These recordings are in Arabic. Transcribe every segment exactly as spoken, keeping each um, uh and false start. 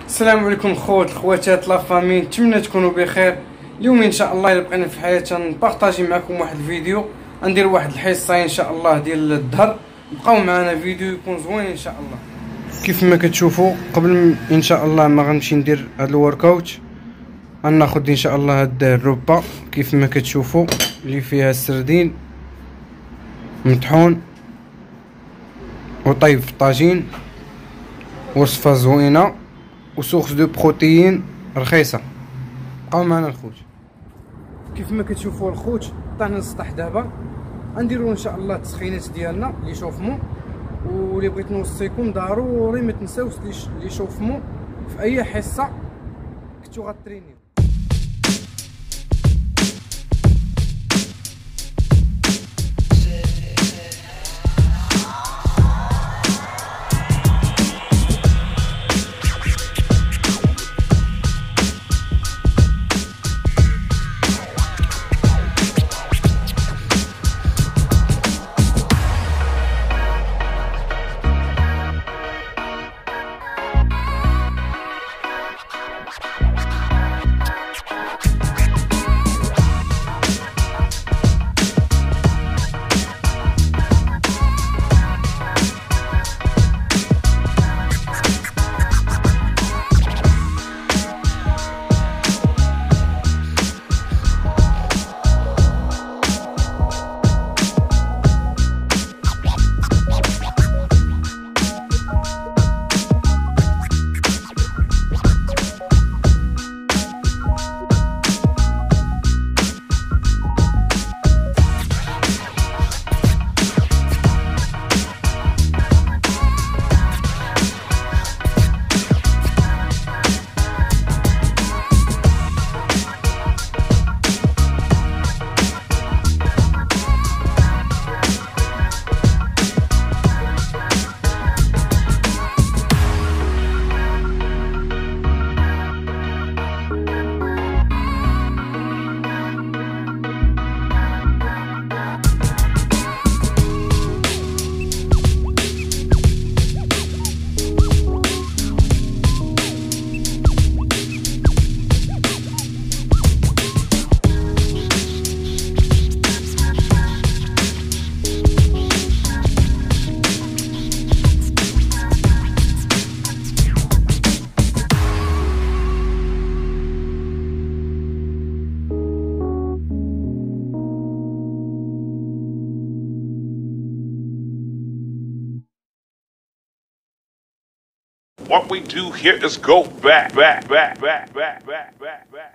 السلام عليكم خوت الخواتات لا فامي، نتمنى تكونوا بخير. اليوم ان شاء الله الا بقينا في الحياه نبارطاجي معكم واحد الفيديو، غندير واحد الحصه ان شاء الله ديال الظهر. بقاو معنا فيديو يكون زوين ان شاء الله. كيف ما كتشوفوا قبل ان شاء الله ما غنمشي ندير هذا الورك اوت، غناخذ ان شاء الله هاد الربه كيف ما كتشوفوا اللي فيها السردين مطحون وطيب في الطاجين، وصفه زوينه وسورس دو بروتين رخيصه. بقاو معنا الخوت. كيف ما كتشوفوا الخوت طاحنا للسطح دابا، غنديروا ان شاء الله التسخينات ديالنا لي شوفمو، واللي بغيت نوصيكم ضروري ما تنساوش لي شوفمو في اي حصه كنتو غترينيو. What we do here is go back, back, back, back, back, back, back, back.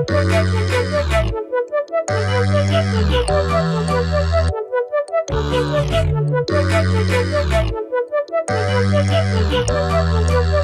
Thank you.